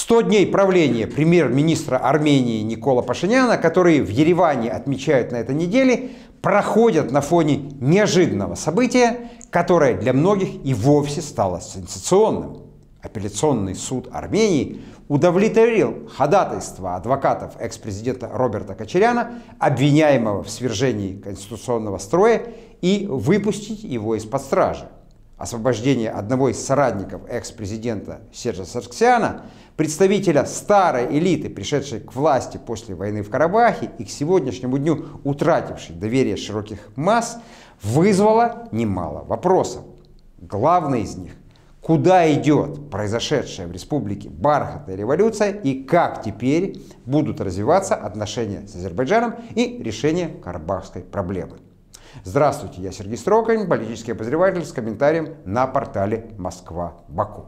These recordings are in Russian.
100 дней правления премьер-министра Армении Никола Пашиняна, которые в Ереване отмечают на этой неделе, проходят на фоне неожиданного события, которое для многих и вовсе стало сенсационным. Апелляционный суд Армении удовлетворил ходатайство адвокатов экс-президента Роберта Кочаряна, обвиняемого в свержении конституционного строя, и выпустить его из-под стражи. Освобождение одного из соратников экс-президента Сержа Саргсяна, представителя старой элиты, пришедшей к власти после войны в Карабахе и к сегодняшнему дню утратившей доверие широких масс, вызвало немало вопросов. Главный из них: куда идет произошедшая в республике бархатная революция и как теперь будут развиваться отношения с Азербайджаном и решение карабахской проблемы? Здравствуйте, я Сергей Строкань, политический обозреватель с комментарием на портале Москва-Баку.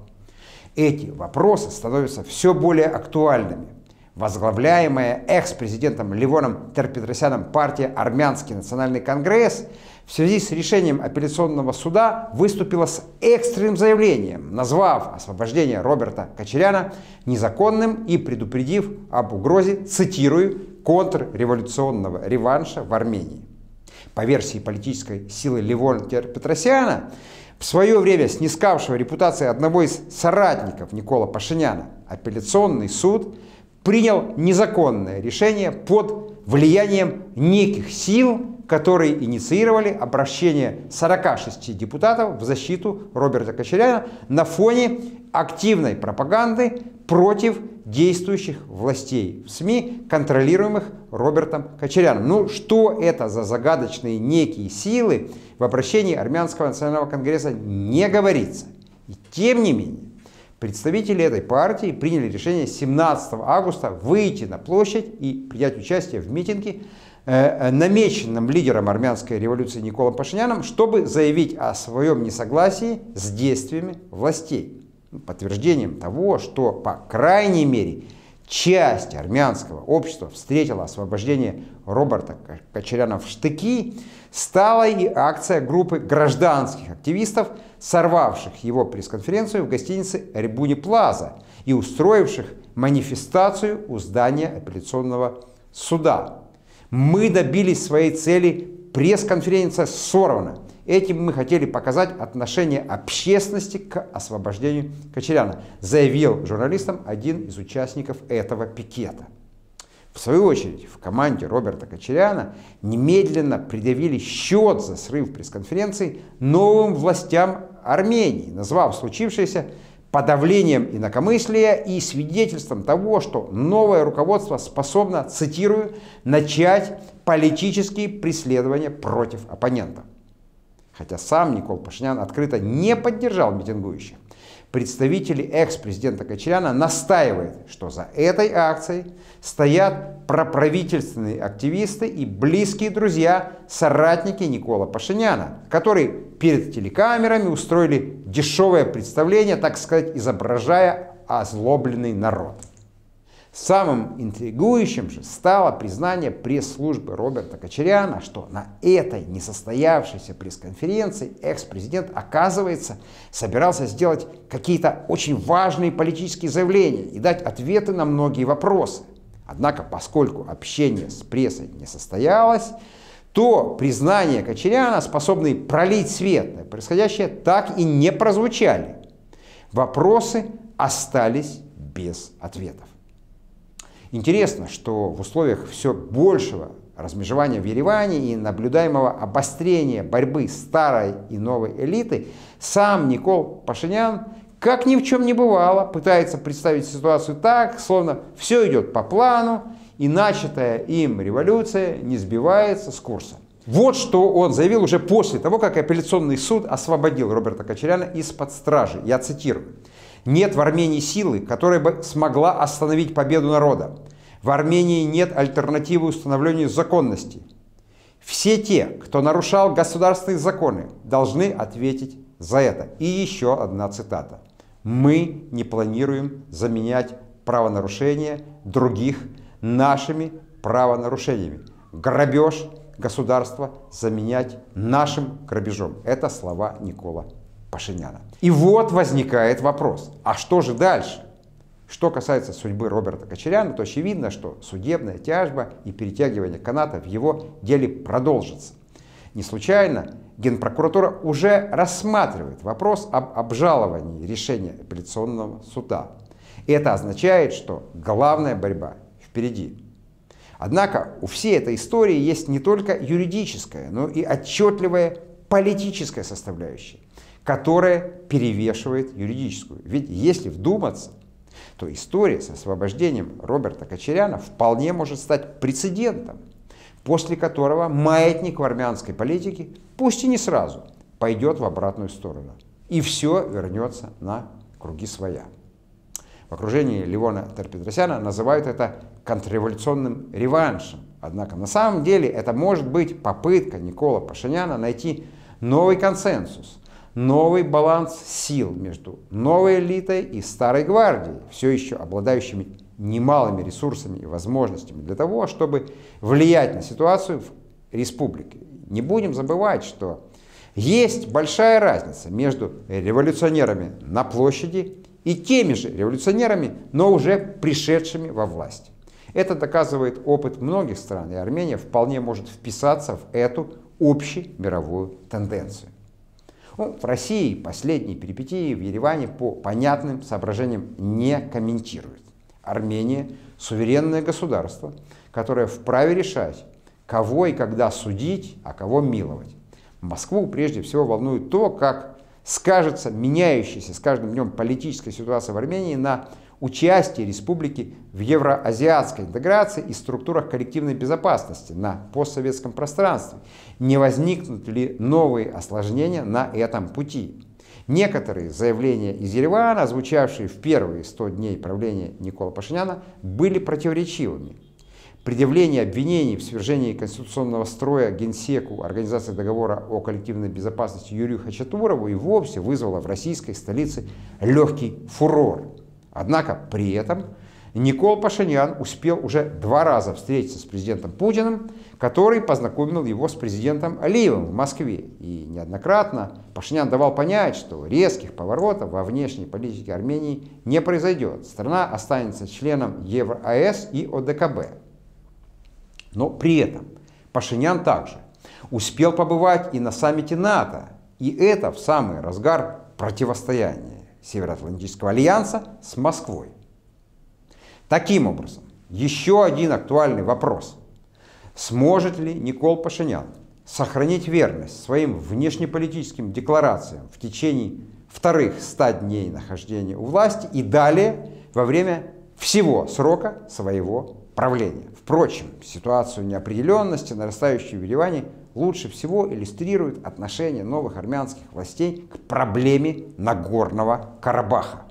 Эти вопросы становятся все более актуальными. Возглавляемая экс-президентом Левоном Тер-Петросяном партия «Армянский национальный конгресс» в связи с решением апелляционного суда выступила с экстренным заявлением, назвав освобождение Роберта Кочаряна незаконным и предупредив об угрозе, цитирую, контрреволюционного реванша в Армении. По версии политической силы Левона Тер-Петросяна, в свое время снискавшего репутацию одного из соратников Никола Пашиняна, апелляционный суд принял незаконное решение под влиянием неких сил, которые инициировали обращение 46 депутатов в защиту Роберта Кочаряна на фоне активной пропаганды против действующих властей в СМИ, контролируемых Робертом Кочаряном. Ну, что это за загадочные некие силы, в обращении Армянского национального конгресса не говорится. И тем не менее, представители этой партии приняли решение 17 августа выйти на площадь и принять участие в митинге, намеченном лидером армянской революции Николом Пашиняном, чтобы заявить о своем несогласии с действиями властей. Подтверждением того, что, по крайней мере, часть армянского общества встретила освобождение Роберта Кочаряна в штыки, стала и акция группы гражданских активистов, сорвавших его пресс-конференцию в гостинице Рибуни Плаза и устроивших манифестацию у здания апелляционного суда. Мы добились своей цели, пресс-конференция сорвана. Этим мы хотели показать отношение общественности к освобождению Кочаряна, заявил журналистам один из участников этого пикета. В свою очередь, в команде Роберта Кочаряна немедленно предъявили счет за срыв пресс-конференции новым властям Армении, назвав случившееся подавлением инакомыслия и свидетельством того, что новое руководство способно, цитирую, начать политические преследования против оппонентов. Хотя сам Никол Пашинян открыто не поддержал митингующих, представители экс-президента Кочаряна настаивают, что за этой акцией стоят проправительственные активисты и близкие друзья, соратники Никола Пашиняна, которые перед телекамерами устроили дешевое представление, так сказать, изображая озлобленный народ. Самым интригующим же стало признание пресс-службы Роберта Кочаряна, что на этой несостоявшейся пресс-конференции экс-президент, оказывается, собирался сделать какие-то очень важные политические заявления и дать ответы на многие вопросы. Однако, поскольку общение с прессой не состоялось, то признания Кочаряна, способные пролить свет на происходящее, так и не прозвучали. Вопросы остались без ответов. Интересно, что в условиях все большего размежевания в Ереване и наблюдаемого обострения борьбы старой и новой элиты, сам Никол Пашинян, как ни в чем не бывало, пытается представить ситуацию так, словно все идет по плану, и начатая им революция не сбивается с курса. Вот что он заявил уже после того, как апелляционный суд освободил Роберта Кочаряна из-под стражи. Я цитирую. «Нет в Армении силы, которая бы смогла остановить победу народа. В Армении нет альтернативы установлению законности. Все те, кто нарушал государственные законы, должны ответить за это». И еще одна цитата. «Мы не планируем заменять правонарушения других нашими правонарушениями. Грабеж государства заменять нашим грабежом». Это слова Никола Пашиняна. И вот возникает вопрос, а что же дальше? Что касается судьбы Роберта Кочаряна, то очевидно, что судебная тяжба и перетягивание каната в его деле продолжится. Не случайно Генпрокуратура уже рассматривает вопрос об обжаловании решения апелляционного суда. Это означает, что главная борьба впереди. Однако у всей этой истории есть не только юридическая, но и отчетливая политическая составляющая, которая перевешивает юридическую. Ведь если вдуматься, то история с освобождением Роберта Кочаряна вполне может стать прецедентом, после которого маятник в армянской политике, пусть и не сразу, пойдет в обратную сторону. И все вернется на круги своя. В окружении Левона Тер-Петросяна называют это контрреволюционным реваншем. Однако на самом деле это может быть попытка Никола Пашиняна найти новый консенсус, новый баланс сил между новой элитой и старой гвардией, все еще обладающими немалыми ресурсами и возможностями для того, чтобы влиять на ситуацию в республике. Не будем забывать, что есть большая разница между революционерами на площади и теми же революционерами, но уже пришедшими во власть. Это доказывает опыт многих стран, и Армения вполне может вписаться в эту общемировую тенденцию. В России последние перипетии в Ереване по понятным соображениям не комментируют. Армения – суверенное государство, которое вправе решать, кого и когда судить, а кого миловать. Москву прежде всего волнует то, как скажется меняющаяся с каждым днем политическая ситуация в Армении на участии республики в евроазиатской интеграции и структурах коллективной безопасности на постсоветском пространстве. Не возникнут ли новые осложнения на этом пути? Некоторые заявления из Еревана, звучавшие в первые 100 дней правления Никола Пашиняна, были противоречивыми. Предъявление обвинений в свержении конституционного строя Генсеку Организации договора о коллективной безопасности Юрию Хачатурову и вовсе вызвало в российской столице легкий фурор. Однако при этом Никола Пашинян успел уже 2 раза встретиться с президентом Путиным, который познакомил его с президентом Алиевым в Москве. И неоднократно Пашинян давал понять, что резких поворотов во внешней политике Армении не произойдет. Страна останется членом ЕвроАЭС и ОДКБ. Но при этом Пашинян также успел побывать и на саммите НАТО, и это в самый разгар противостояния Североатлантического альянса с Москвой. Таким образом, еще один актуальный вопрос. Сможет ли Никола Пашинян сохранить верность своим внешнеполитическим декларациям в течение вторых 100 дней нахождения у власти и далее во время всего срока своего правления? Впрочем, ситуацию неопределенности, нарастающую в Ереване, лучше всего иллюстрирует отношение новых армянских властей к проблеме Нагорного Карабаха.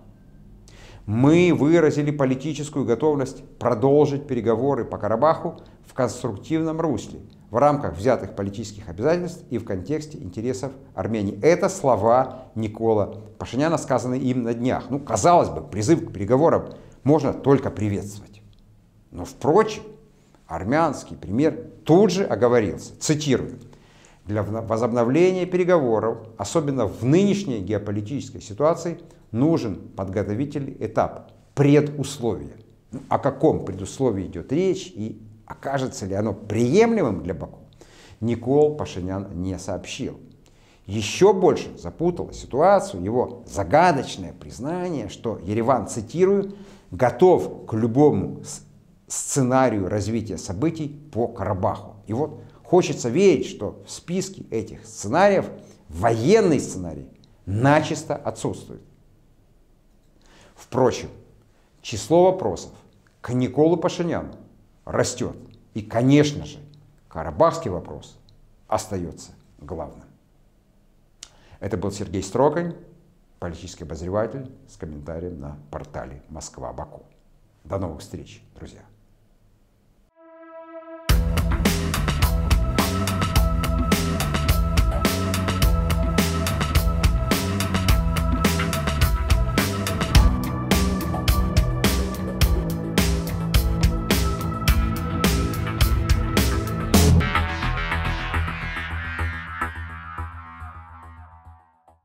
Мы выразили политическую готовность продолжить переговоры по Карабаху в конструктивном русле, в рамках взятых политических обязательств и в контексте интересов Армении. Это слова Никола Пашиняна, сказанные им на днях. Казалось бы, призыв к переговорам можно только приветствовать. Но, впрочем, армянский премьер тут же оговорился, цитирую: «Для возобновления переговоров, особенно в нынешней геополитической ситуации, нужен подготовительный этап, предусловие». О каком предусловии идет речь и окажется ли оно приемлемым для Баку, Никола Пашинян не сообщил. Еще больше запутало ситуацию его загадочное признание, что Ереван, цитирую, готов к любому сценарию развития событий по Карабаху. И вот хочется верить, что в списке этих сценариев военный сценарий начисто отсутствует. Впрочем, число вопросов к Николу Пашиняну растет. И, конечно же, карабахский вопрос остается главным. Это был Сергей Строкань, политический обозреватель, с комментарием на портале Москва-Баку. До новых встреч, друзья!